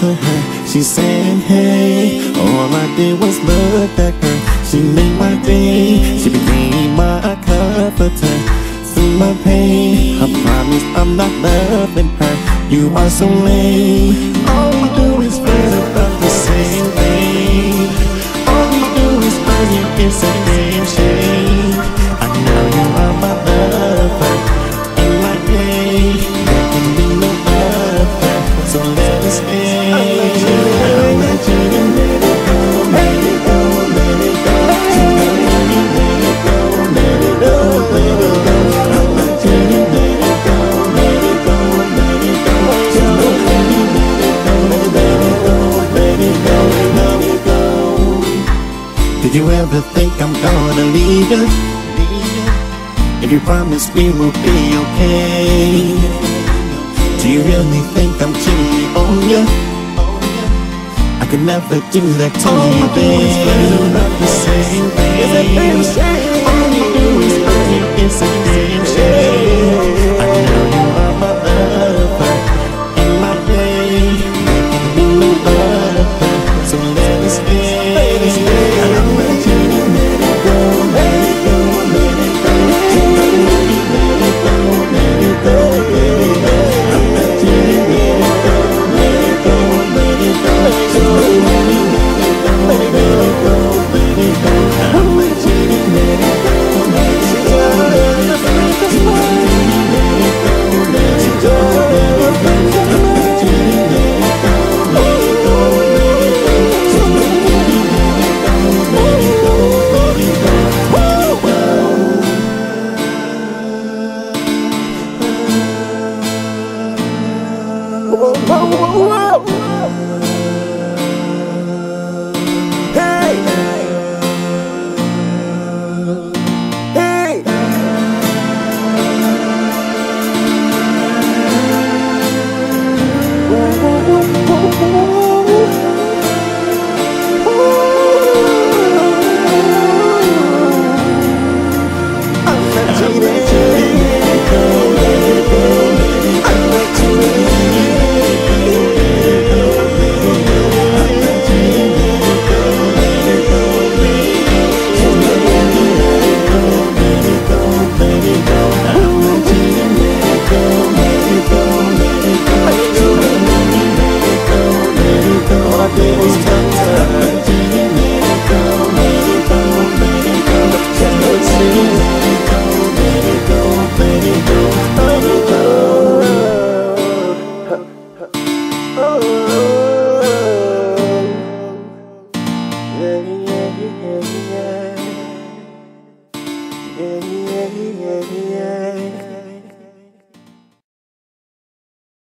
to her. She said, hey, all I did was look at her. She made my day, she became my comforter. Through my pain, I promise I'm not loving her. You are so lame. All we do is fight about the same thing. All we do is argue, it's a damn shame. I know you are my lover, and my day, there can be no other. So let us stay. I'll let you let it go, let it go, let it go. Let it go, let it go, let it go. I'll let you let it go, let it go, let it go. Just let it go, let it go, let it go, let it go. Did you ever think I'm gonna leave you? If you promise we will be okay. Do you really think I'm cheating on you? I could never do that to you, babe. Not the same thing. It's a damn shame. All you do is argue, it's a damn shame. I know you are my lover, and my day, there can be no other. So let us stay. I'll let you let it go, let it go, let it go. Let it go, let it go, let it go. I'll let you let it go, let it go, let it go. So let it go, let it go, let it go. I'll let you let it go, let it go, let it go. Let it go, let it go, let it go. I'll let you let it go, let it go, let it go. So let it go, let it go, let it go. Whoa, whoa, whoa, whoa.